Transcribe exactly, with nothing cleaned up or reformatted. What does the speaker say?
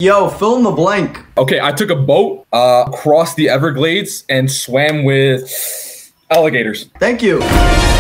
Yo, fill in the blank. Okay, I took a boat, uh, crossed the Everglades, and swam with alligators. Thank you.